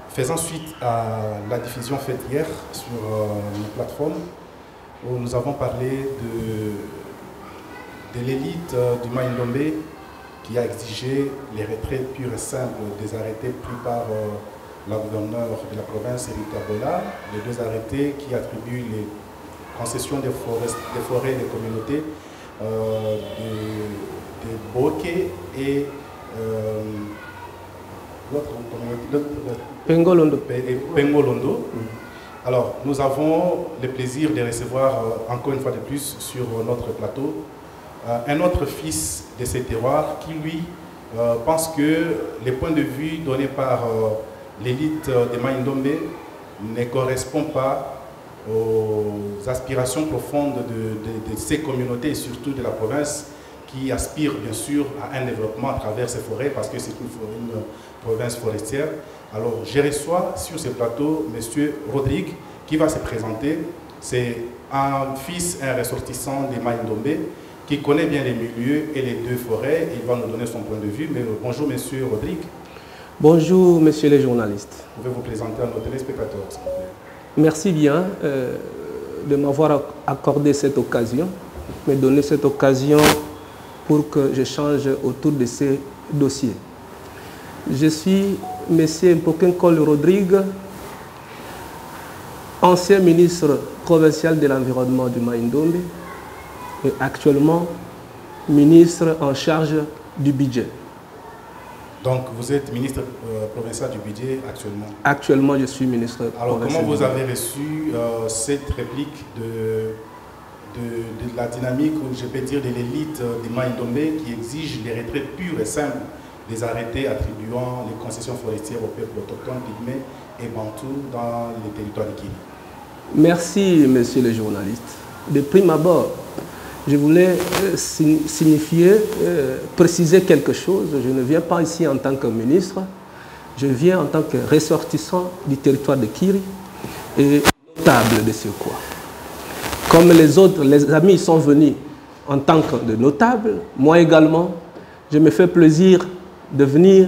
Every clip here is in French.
Faisant suite à la diffusion faite hier sur nos plateformes, où nous avons parlé de l'élite du Maïndombe qui a exigé les retraits purs et simples des arrêtés pris par la gouverneure de la province, Erika Bola, les deux arrêtés qui attribuent les concessions des forêts des communautés de Boké et Pengolondo. Alors, nous avons le plaisir de recevoir encore une fois de plus sur notre plateau un autre fils de ces terroirs qui, lui, pense que les points de vue donnés par l'élite de Maïndombe ne correspondent pas aux aspirations profondes de ces communautés et surtout de la province qui aspire bien sûr à un développement à travers ces forêts parce que c'est une province forestière. Alors je reçois sur ce plateau M. Rodrigue qui va se présenter. C'est un fils, un ressortissant de Maïndombe qui connaît bien les milieux et les deux forêts. Il va nous donner son point de vue. Mais bonjour M. Rodrigue. Bonjour messieurs les journalistes. Vous pouvez vous présenter à nos téléspectateurs s'il vous plaît. Merci bien de m'avoir accordé cette occasion, me donner cette occasion pour que j'échange autour de ces dossiers. Je suis M. Mpokenkole Rodrigue, ancien ministre provincial de l'environnement du Maïndombe et actuellement ministre en charge du budget. Donc vous êtes ministre provincial du budget actuellement? Actuellement, je suis ministre Alors provincial. comment vous avez reçu cette réplique de la dynamique, ou je peux dire de l'élite de Maïndombe qui exige les retraits purs et simples des arrêtés attribuant les concessions forestières au peuple autochtone, pygmée et bantou dans les territoires de Kiri? Merci, messieurs les journalistes. De prime abord, je voulais signifier, préciser quelque chose. Je ne viens pas ici en tant que ministre, je viens en tant que ressortissant du territoire de Kiri et notable de surcroît. Comme les autres, les amis sont venus en tant que de notables, moi également, je me fais plaisir de venir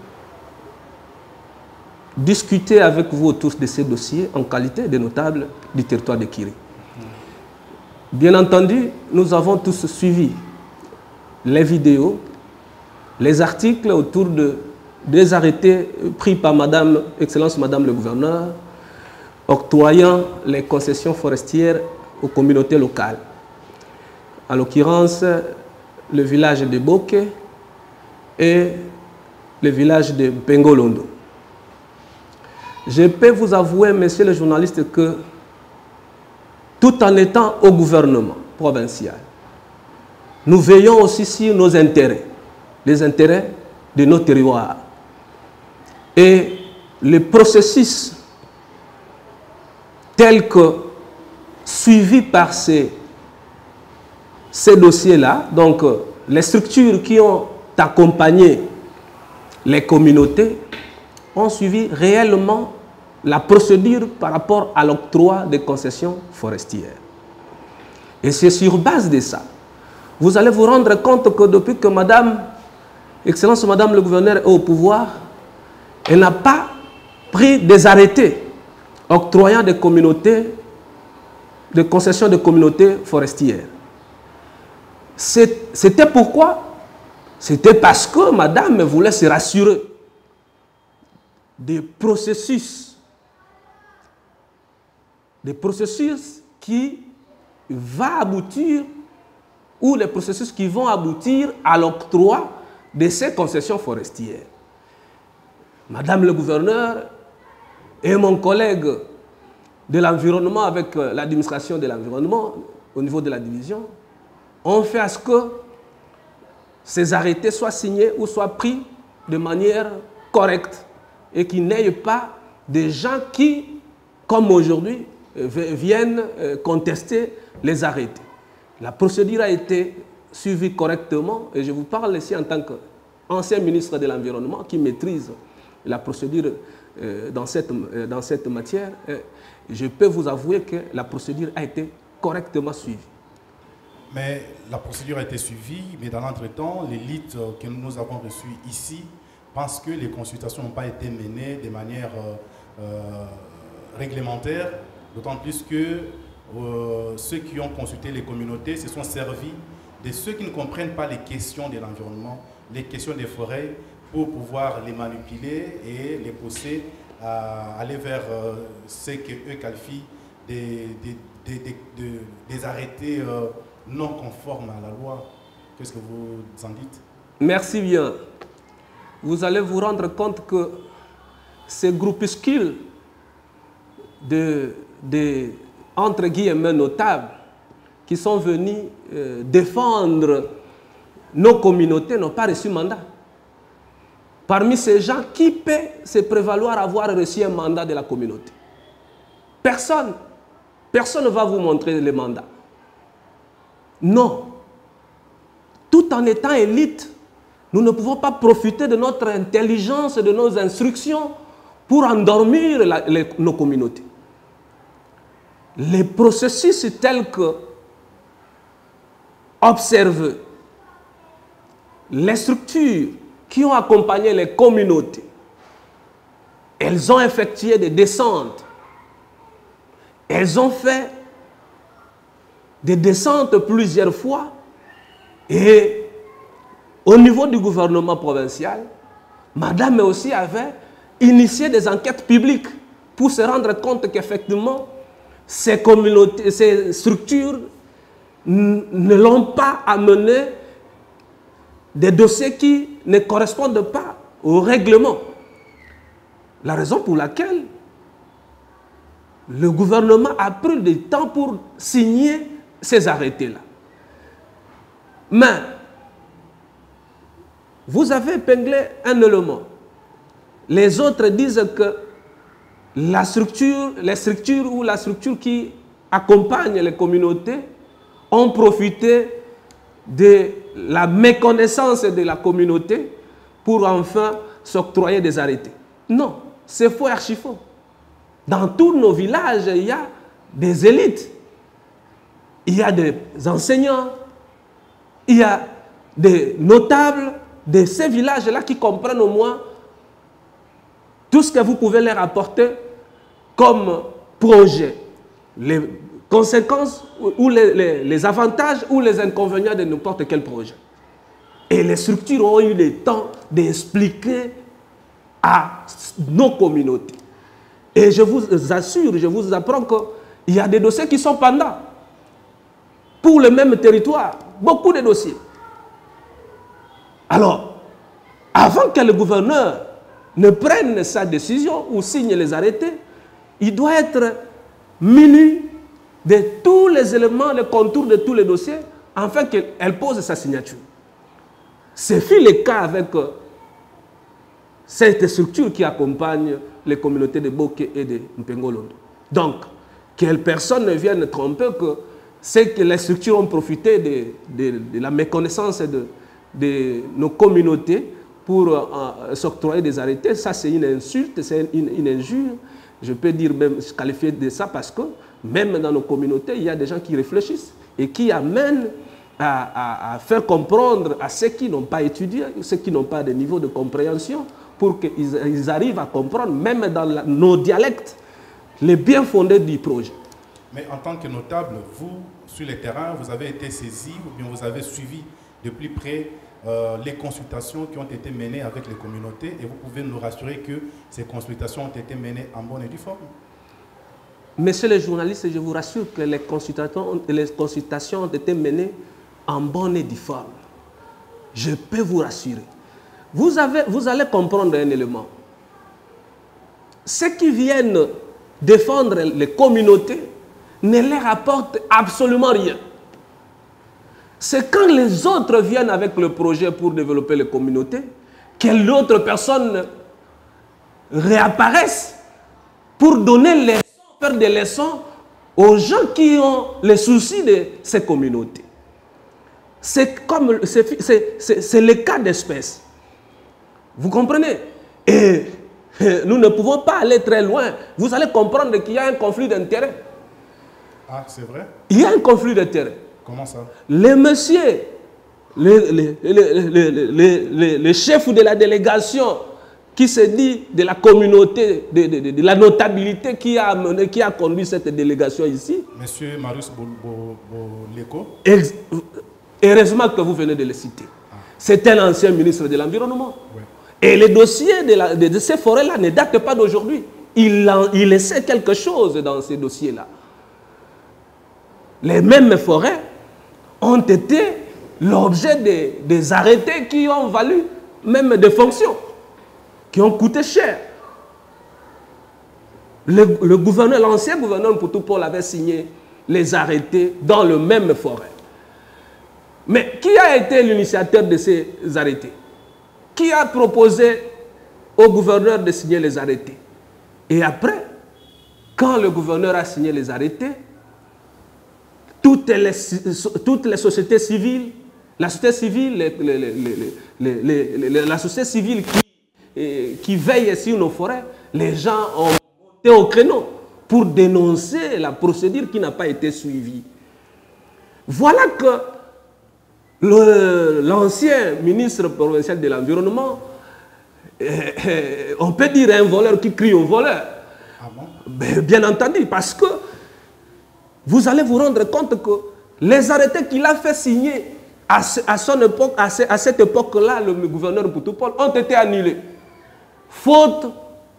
discuter avec vous autour de ces dossiers en qualité de notable du territoire de Kiri. Bien entendu, nous avons tous suivi les vidéos, les articles autour des arrêtés pris par Excellence Madame le Gouverneur, octroyant les concessions forestières aux communautés locales. En l'occurrence, le village de Boké et le village de Pengolondo. Je peux vous avouer, messieurs les journalistes, que tout en étant au gouvernement provincial, nous veillons aussi sur nos intérêts, les intérêts de nos terroirs. Et le processus tel que suivi par ces dossiers-là, donc les structures qui ont accompagné les communautés ont suivi réellement la procédure par rapport à l'octroi des concessions forestières. Et c'est sur base de ça. Vous allez vous rendre compte que depuis que Excellence Madame le Gouverneur est au pouvoir, elle n'a pas pris des arrêtés octroyant des concessions de communautés forestières. C'était pourquoi? C'était parce que Madame voulait se rassurer des processus qui vont aboutir ou les processus qui vont aboutir à l'octroi de ces concessions forestières. Madame le Gouverneur et mon collègue de l'environnement avec l'administration de l'environnement au niveau de la division ont fait à ce que ces arrêtés soient signés ou soient pris de manière correcte et qu'il n'y ait pas des gens qui, comme aujourd'hui, viennent contester les arrêtés. La procédure a été suivie correctement et je vous parle ici en tant qu'ancien ministre de l'Environnement qui maîtrise la procédure dans cette matière. Je peux vous avouer que la procédure a été correctement suivie. Mais la procédure a été suivie, mais dans l'entretemps, l'élite que nous avons reçue ici pense que les consultations n'ont pas été menées de manière réglementaire, d'autant plus que ceux qui ont consulté les communautés se sont servis de ceux qui ne comprennent pas les questions de l'environnement, les questions des forêts, pour pouvoir les manipuler et les pousser à aller vers ce qu'eux qualifient des arrêtés non conformes à la loi. Qu'est-ce que vous en dites? Merci bien. Vous allez vous rendre compte que ces groupuscules entre guillemets notables qui sont venus défendre nos communautés n'ont pas reçu mandat. Parmi ces gens, qui peut se prévaloir avoir reçu un mandat de la communauté? Personne. Personne ne va vous montrer les mandats. Non. Tout en étant élite, nous ne pouvons pas profiter de notre intelligence et de nos instructions pour endormir nos communautés. Les processus tels que observer les structures qui ont accompagné les communautés, elles ont effectué des descentes, elles ont fait des descentes plusieurs fois et au niveau du gouvernement provincial, madame aussi avait initié des enquêtes publiques pour se rendre compte qu'effectivement ces communautés, ces structures ne l'ont pas amené des dossiers qui ne correspondent pas au règlement. La raison pour laquelle le gouvernement a pris du temps pour signer ces arrêtés-là. Mais vous avez épinglé un élément. Les autres disent que les structures ou la structure qui accompagne les communautés ont profité de la méconnaissance de la communauté pour enfin s'octroyer des arrêtés. Non, c'est faux, archi faux. Dans tous nos villages, il y a des élites, il y a des enseignants, il y a des notables de ces villages-là qui comprennent au moins tout ce que vous pouvez leur apporter comme projet, les conséquences ou les avantages ou les inconvénients de n'importe quel projet. Et les structures ont eu le temps d'expliquer à nos communautés. Et je vous assure, je vous apprends qu'il y a des dossiers qui sont pendants pour le même territoire. Beaucoup de dossiers. Alors, avant que le gouverneur ne prenne sa décision ou signe les arrêtés, il doit être muni de tous les éléments, les contours de tous les dossiers, afin qu'elle pose sa signature. Ce fut le cas avec cette structure qui accompagne les communautés de Boké et de Mpengolondo. Donc, que personne ne vienne tromper que c'est que les structures ont profité de la méconnaissance de nos communautés pour s'octroyer des arrêtés. Ça, c'est une insulte, c'est une injure. Je peux dire même, qualifier de ça parce que même dans nos communautés, il y a des gens qui réfléchissent et qui amènent à faire comprendre à ceux qui n'ont pas étudié, ceux qui n'ont pas de niveau de compréhension, pour qu'ils arrivent à comprendre, même dans nos dialectes, les bien fondés du projet. Mais en tant que notable, vous, sur le terrain, vous avez été saisi ou bien vous avez suivi de plus près les consultations qui ont été menées avec les communautés et vous pouvez nous rassurer que ces consultations ont été menées en bonne et due forme? Messieurs les journalistes, je vous rassure que les consultations ont été menées en bonne et due forme. Je peux vous rassurer. Vous allez comprendre un élément. Ceux qui viennent défendre les communautés ne leur apportent absolument rien. C'est quand les autres viennent avec le projet pour développer les communautés que l'autre personne réapparaissent pour donner les leçons, faire des leçons aux gens qui ont les soucis de ces communautés. C'est le cas d'espèce. Vous comprenez? Et nous ne pouvons pas aller très loin. Vous allez comprendre qu'il y a un conflit d'intérêts. Ah, c'est vrai? Il y a un conflit d'intérêts. Comment ça? Les messieurs le chef de la délégation qui se dit de la communauté, de la notabilité qui a conduit cette délégation ici. Monsieur Marius Boleko. Heureusement que vous venez de le citer. C'est un ancien ministre de l'Environnement. Ouais. Et le dossier de ces forêts-là ne date pas d'aujourd'hui. Il sait quelque chose dans ces dossiers-là. Les mêmes forêts ont été l'objet des arrêtés qui ont valu même des fonctions, qui ont coûté cher. L'ancien gouverneur Mpoutou-Paul avait signé les arrêtés dans le même forêt. Mais qui a été l'initiateur de ces arrêtés? Qui a proposé au gouverneur de signer les arrêtés? Et après, quand le gouverneur a signé les arrêtés, toutes les sociétés civiles, la société civile qui veille sur nos forêts, les gens ont monté au créneau pour dénoncer la procédure qui n'a pas été suivie. Voilà que l'ancien ministre provincial de l'Environnement, on peut dire un voleur qui crie au voleur. Ah bon? Bien entendu, parce que vous allez vous rendre compte que les arrêtés qu'il a fait signer à cette époque-là, le gouverneur Mpoutou-Paul, ont été annulés. Faute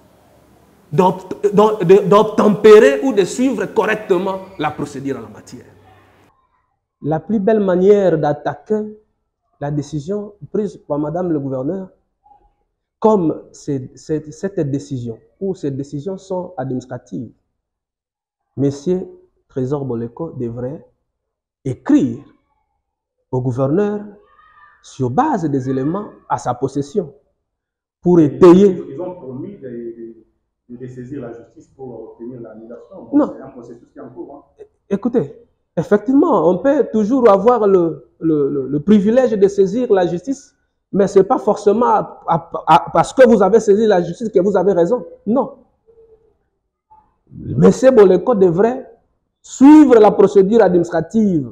d'obtempérer ou de suivre correctement la procédure en la matière. La plus belle manière d'attaquer la décision prise par Madame le gouverneur, comme cette décision ou ces décisions sont administratives, Monsieur Trésor Boleko devrait écrire au gouverneur sur base des éléments à sa possession pour étayer. Ils ont promis de saisir la justice pour obtenir l'annulation. Non. C'est un processus qui est en cours. Hein. Écoutez, effectivement, on peut toujours avoir le privilège de saisir la justice, mais ce n'est pas forcément parce que vous avez saisi la justice que vous avez raison. Non. M. Boleko devrait suivre la procédure administrative,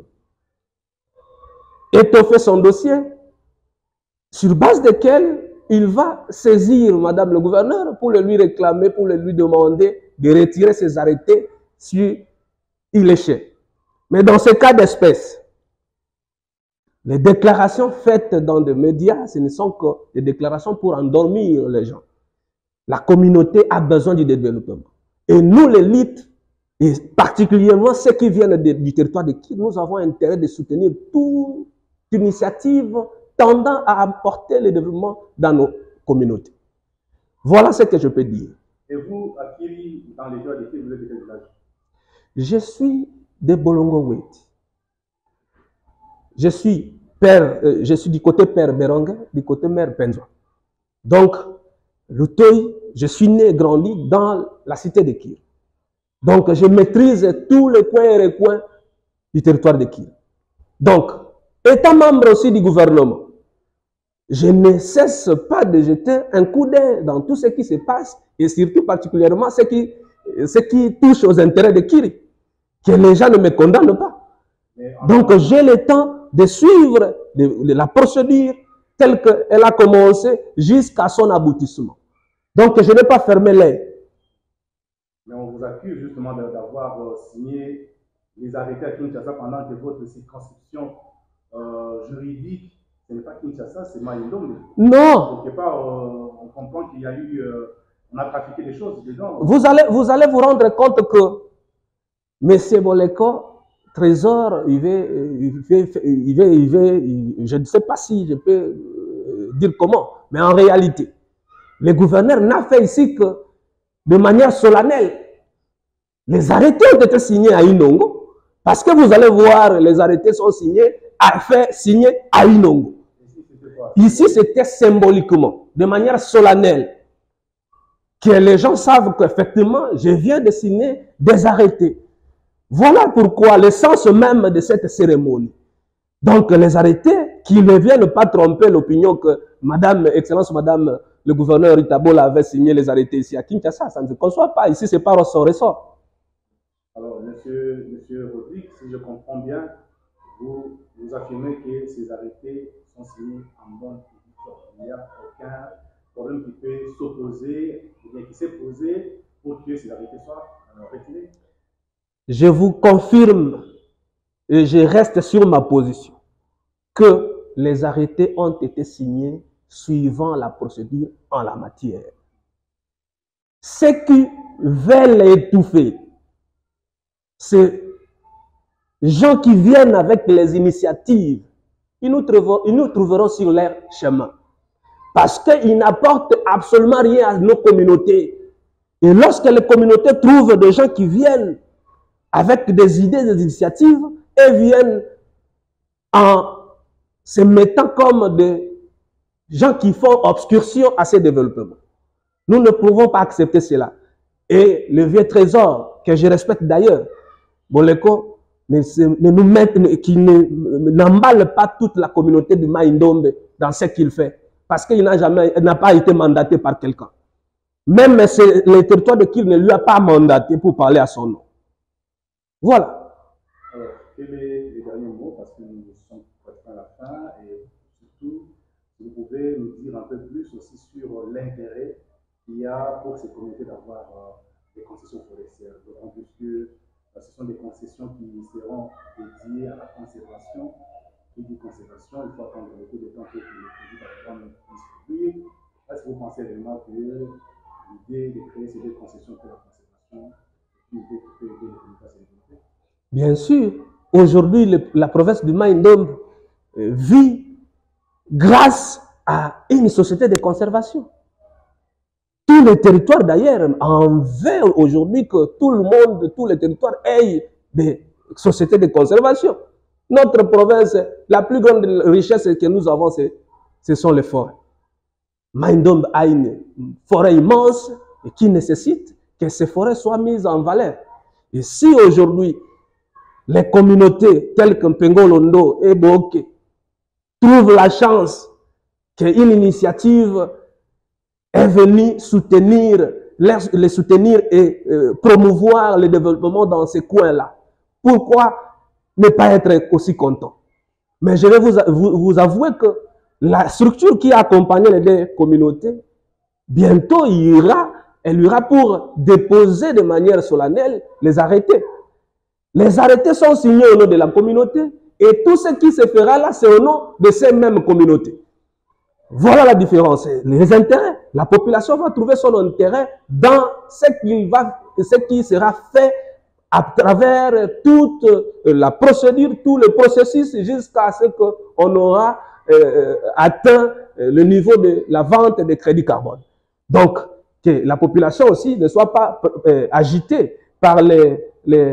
étoffer son dossier, sur base desquels il va saisir Madame le gouverneur pour le lui réclamer, pour le lui demander de retirer ses arrêtés si il échec. Mais dans ce cas d'espèce, les déclarations faites dans des médias, ce ne sont que des déclarations pour endormir les gens. La communauté a besoin du développement. Et nous, l'élite, et particulièrement ceux qui viennent du territoire de Kir, nous avons intérêt de soutenir toute initiative tendant à apporter le développement dans nos communautés. Voilà ce que je peux dire. Et vous, à Kiri, dans les jours de Kiri, vous êtes de quel village? Je suis de Bolongo-Wet. Je suis du côté père Beronga, du côté mère Penzoa. Donc, je suis né et grandi dans la cité de Kir. Donc, je maîtrise tous les coins et recoins du territoire de Kir. Donc, étant membre aussi du gouvernement, je ne cesse pas de jeter un coup d'œil dans tout ce qui se passe et surtout particulièrement ce qui touche aux intérêts de Kiri, que les gens ne me condamnent pas. Donc, j'ai le temps de suivre la procédure telle qu'elle a commencé jusqu'à son aboutissement. Donc, je n'ai pas fermé l'œil. Mais on vous accuse justement d'avoir signé les arrêtés à Kinshasa pendant que votre circonscription juridique, ce n'est pas Kinshasa, c'est Maïndong. Non. Quelque part, on comprend qu'il y a eu, on a trafiqué des choses dedans. Vous allez vous rendre compte que M. Boleko, Trésor, je ne sais pas si je peux dire comment, mais en réalité, le gouverneur n'a fait ici que de manière solennelle. Les arrêtés ont été signés à Inongo, parce que vous allez voir, les arrêtés sont signés à Inongo. Ici, c'était symboliquement, de manière solennelle, que les gens savent qu'effectivement, je viens de signer des arrêtés. Voilà pourquoi le sens même de cette cérémonie. Donc, les arrêtés qui ne viennent pas tromper l'opinion que Excellence Madame le gouverneur Itabola avait signé les arrêtés ici à Kinshasa, ça ne se conçoit pas. Ici, c'est pas son ressort. Alors, monsieur Rodrigue, si je comprends bien, vous affirmez que ces arrêtés sont signés en bonne et il n'y a aucun problème qui peut s'opposer ou bien qui s'est posé pour que ces arrêtés soient retirés. Je vous confirme et je reste sur ma position que les arrêtés ont été signés suivant la procédure en la matière. Ceux qui veulent étouffer, ces gens qui viennent avec les initiatives, ils nous trouveront sur leur chemin. Parce qu'ils n'apportent absolument rien à nos communautés. Et lorsque les communautés trouvent des gens qui viennent avec des idées, des initiatives, et viennent en se mettant comme des gens qui font obscursion à ces développements. Nous ne pouvons pas accepter cela. Et le vieux trésor, que je respecte d'ailleurs, Boleko, qui n'emballe pas toute la communauté de Maïndombe dans ce qu'il fait. Parce qu'il n'a pas été mandaté par quelqu'un. Même le territoire de Kir ne lui a pas mandaté pour parler à son nom. Voilà. Alors, quel est le dernier mot, parce que nous sommes presque à la fin, et surtout, vous pouvez nous dire un peu plus aussi sur l'intérêt qu'il y a pour ces communautés d'avoir des concessions forestières, d'autant plus que ce sont des concessions qui seront dédiées à la conservation. Qui dit conservation, il faut attendre beaucoup de temps pour que les produits par exemple puissent produire. Est-ce que vous pensez vraiment que l'idée de créer ces deux concessions pour la conservation est une idée qui peut aider les communautés à se développer? Bien sûr, aujourd'hui, la province du Maïndombe vit grâce à une société de conservation. Tous les territoires d'ailleurs en veulent aujourd'hui que tout le monde, tous les territoires aient des sociétés de conservation. Notre province, la plus grande richesse que nous avons, ce sont les forêts. Maïndombe a une forêt immense et qui nécessite que ces forêts soient mises en valeur. Et si aujourd'hui, les communautés telles que Pengolondo et Boke trouvent la chance qu'une initiative est venue les soutenir et promouvoir le développement dans ces coins-là, pourquoi ne pas être aussi content? Mais je vais vous avouer que la structure qui accompagne les deux communautés, bientôt elle ira pour déposer de manière solennelle les arrêtés. Les arrêtés sont signés au nom de la communauté et tout ce qui se fera là, c'est au nom de ces mêmes communautés. Voilà la différence. Les intérêts, la population va trouver son intérêt dans ce qui sera fait à travers toute la procédure, tout le processus jusqu'à ce qu'on aura atteint le niveau de la vente des crédits carbone. Donc, que la population aussi ne soit pas agitée par les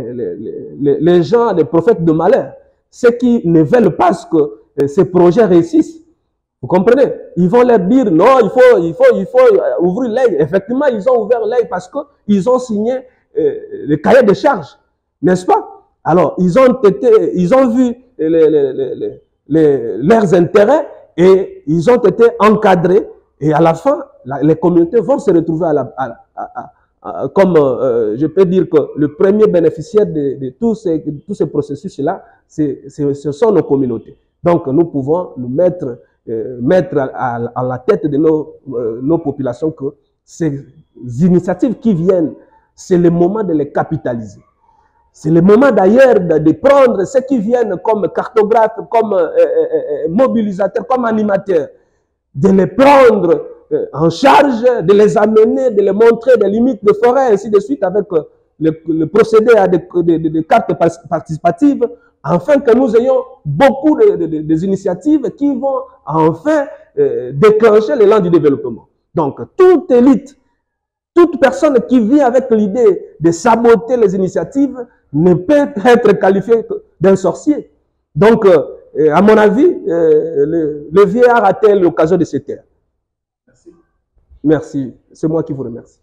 gens, les prophètes de malheur, ceux qui ne veulent pas que ces projets réussissent. Vous comprenez? Ils vont leur dire non, il faut ouvrir l'œil. Effectivement, ils ont ouvert l'œil parce qu'ils ont signé le cahier de charges, n'est-ce pas? Alors, ils ont vu leurs intérêts et ils ont été encadrés. Et à la fin, les communautés vont se retrouver comme je peux dire que le premier bénéficiaire de tous ces processus-là, ce sont nos communautés. Donc, nous pouvons nous mettre à la tête de nos populations que ces initiatives qui viennent, c'est le moment de les capitaliser. C'est le moment d'ailleurs de prendre ceux qui viennent comme cartographes, comme mobilisateurs, comme animateurs, de les prendre en charge, de les amener, de les montrer des limites de forêt, ainsi de suite, avec le procédé à des cartes participatives, afin que nous ayons beaucoup des initiatives qui vont enfin déclencher l'élan du développement. Donc, toute élite, toute personne qui vit avec l'idée de saboter les initiatives ne peut être qualifiée d'un sorcier. Donc, à mon avis, le vieillard a-t-il l'occasion de se taire. Merci. Merci. C'est moi qui vous remercie.